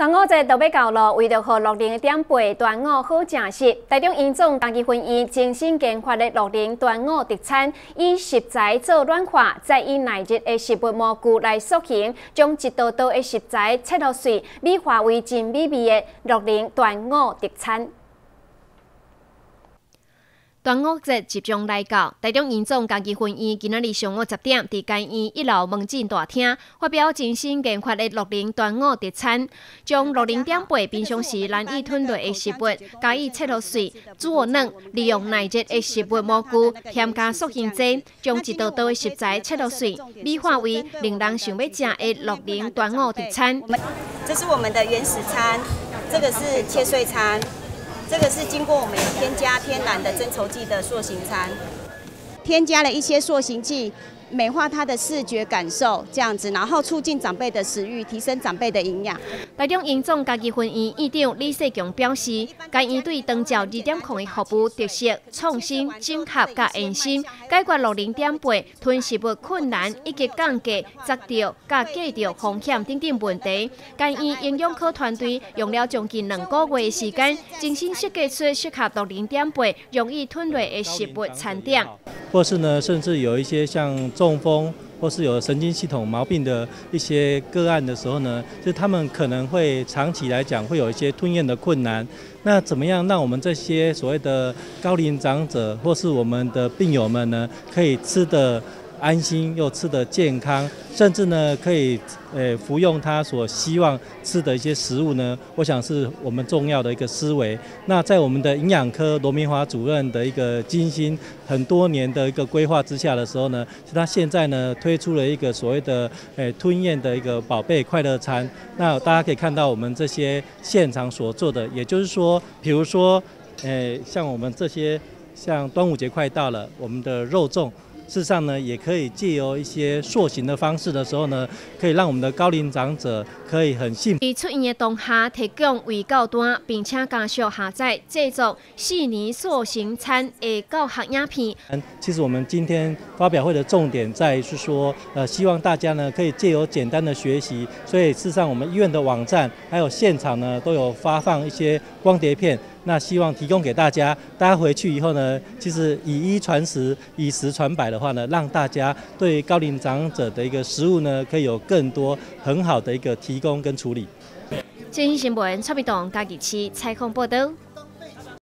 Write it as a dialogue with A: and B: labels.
A: 端午节就要到了，为着让乐龄的长辈端午好食食，台中营总家己婚宴精心研发的乐龄端午特产，以食材做软化，再以耐热的食物模具来塑形，将一道道的食材切落碎，美化为真美味的乐龄端午特产。 端午节即将来到，台中营总家己婚宴今仔日上午10点，伫监院1楼门诊大厅发表精心研发的乐龄端午特产，将乐龄长辈平常时难以吞落的食物，加以切落碎、煮软，利用耐热的食物模具，添加塑形剂，将一道道的食材切落碎，美化为令人想要食的乐龄端午特产。
B: 这是我们的原始餐，这个是切碎餐。 这个是经过我们有添加天然的增稠剂的塑形餐，添加了一些塑形剂，美化它的视觉感受，这样子，然后促进长辈的食欲，提升长辈的营养。
A: 台中营总家己婚宴院长李世强表示，该院对长照2.0的服务特色、创新、整合甲用心，解决乐龄长辈吞食物困难以及降低砸到甲计着风险等等问题。该院营养科团队用了将近2个月的时间，精心设计出适合乐龄长辈容易吞落的食物餐点，
C: 或是呢，甚至有一些像中风或是有神经系统毛病的一些个案的时候呢，就他们可能会长期来讲会有一些吞咽的困难。那怎么样让我们这些所谓的高龄长者或是我们的病友们呢，可以吃得安心又吃得健康，甚至呢可以服用他所希望吃的一些食物呢？我想是我们重要的一个思维。那在我们的营养科罗明华主任的一个精心很多年的一个规划之下的时候呢，他现在呢推出了一个所谓的吞咽的一个宝贝快乐餐。那大家可以看到我们这些现场所做的，也就是说，比如说像我们这些像端午节快到了，我们的肉粽。 事实上呢，也可以借由一些塑形的方式的时候呢，可以让我们的高龄长者可以很幸福。
A: 在出院的当下，提供胃教单，并且加速下载制作细腻塑形餐的教学影片。
C: 其实我们今天发表会的重点在于是说，希望大家呢可以借由简单的学习，所以事实上我们医院的网站还有现场呢都有发放一些光碟片。 那希望提供给大家，大家回去以后呢，其实以1传10，以10传100的话呢，让大家对高龄长者的一个食物呢，可以有更多很好的一个提供跟处理。
A: 今日新闻蔡明栋嘉义市采访报道。